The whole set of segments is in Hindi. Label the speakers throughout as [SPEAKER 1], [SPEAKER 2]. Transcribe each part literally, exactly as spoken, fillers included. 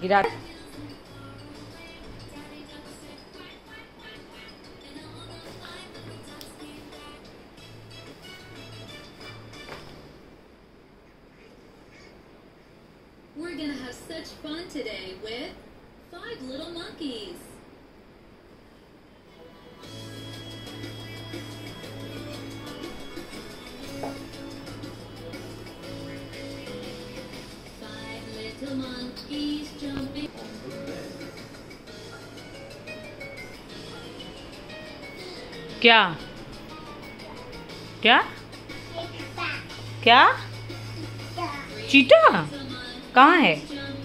[SPEAKER 1] गिरा।
[SPEAKER 2] We're gonna have such fun today with five little monkeys. Five little monkeys jumping.
[SPEAKER 1] क्या क्या क्या चीटा कहाँ है?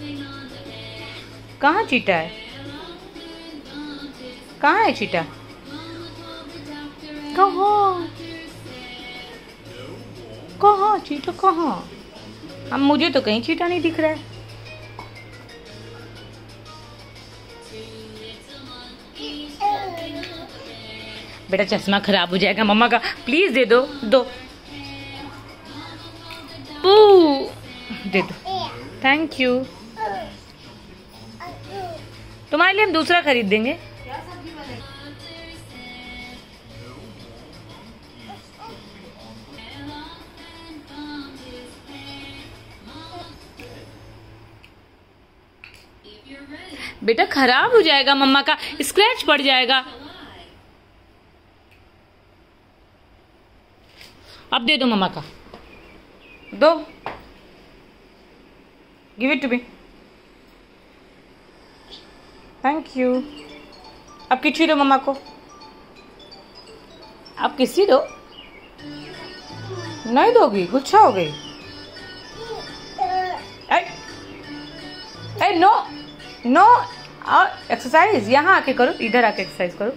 [SPEAKER 1] कहाँ चीटा है? कहाँ है चीटा? कहाँ कहाँ चीटा कहाँ? अब मुझे तो कहीं चीटा नहीं दिख रहा है। बेटा चश्मा खराब हो जाएगा मम्मा का, प्लीज दे दो दो पू दे दो। Thank you. तुम्हारे लिए हम दूसरा खरीद देंगे। बेटा खराब हो जाएगा, मम्मा का स्क्रैच पड़ जाएगा। अब दे दो मम्मा का, दो, give it to me. Thank you. अब किसी दो मम्मा को, अब किसी दो। नहीं दोगी, गुस्सा हो गई। ए नो नो, एक्सरसाइज यहाँ आके करो, इधर आके एक्सरसाइज करो।